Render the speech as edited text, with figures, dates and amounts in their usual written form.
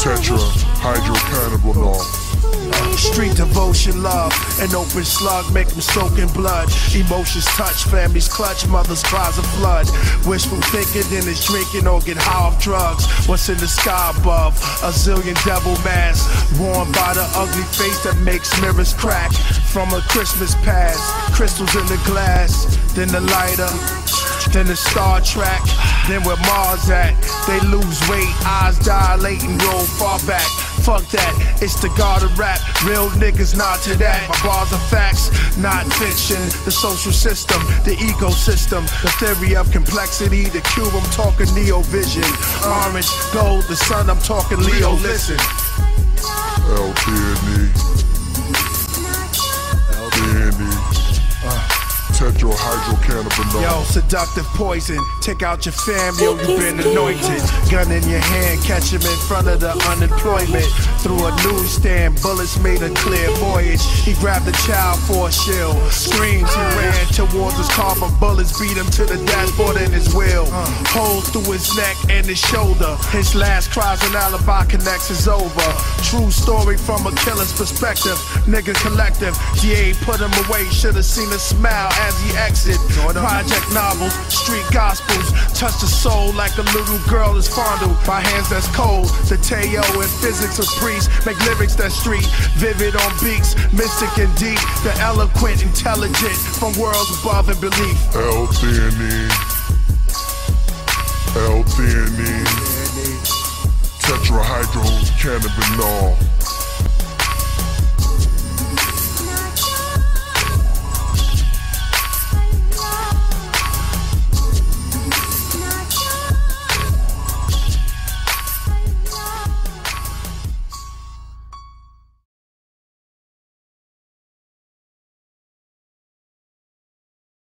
Tetrahydrocannabinol. Street devotion, love, an open slug, make them soak in blood. Emotions touch, families clutch, mothers cries of blood. Wishful thinking, then it's drinking or get high off drugs. What's in the sky above? A zillion devil masks, worn by the ugly face that makes mirrors crack. From a Christmas past, crystals in the glass, then the lighter, then the Star Trek, then where Mars at. They lose weight, eyes dilating, roll far back. Fuck that, it's the god of rap. Real niggas nod to that. My bars are facts, not fiction. The social system, the ecosystem, the theory of complexity. The cube, I'm talking Neo vision. Orange, gold, the sun, I'm talking Leo. Listen. L-Theanine. Tetrahydrocannabinol. Yo, seductive poison, take out your fam, yo, you been anointed. Gun in your hand, catch him in front of the unemployment. Through a newsstand, bullets made a clear voyage. He grabbed the child for a shield. Screams, he ran towards his car, but bullets beat him to the dashboard in his wheel. Holes through his neck and his shoulder. His last cries, an alibi connects is over. True story from a killer's perspective. Nigga collective, DA put him away, should've seen a smile as he exit. Project novels, street gospels, touch the soul like a little girl is fondled by hands that's cold. The Teo and physics of priests make lyrics that street, vivid on beats, mystic and deep. The eloquent, intelligent, from worlds above and beneath. L-Theanine. L-Theanine. Tetrahydrocannabinol.